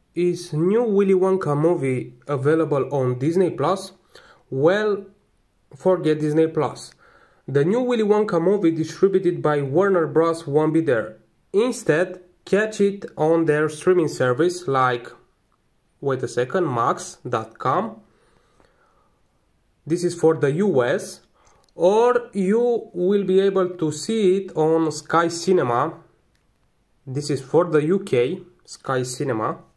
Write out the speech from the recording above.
Is new Willy Wonka movie available on Disney Plus? Well, forget Disney Plus. The new Willy Wonka movie distributed by Warner Bros. Won't be there. Instead, catch it on their streaming service like, wait a second, max.com. This is for the US. Or you will be able to see it on Sky Cinema. This is for the UK, Sky Cinema.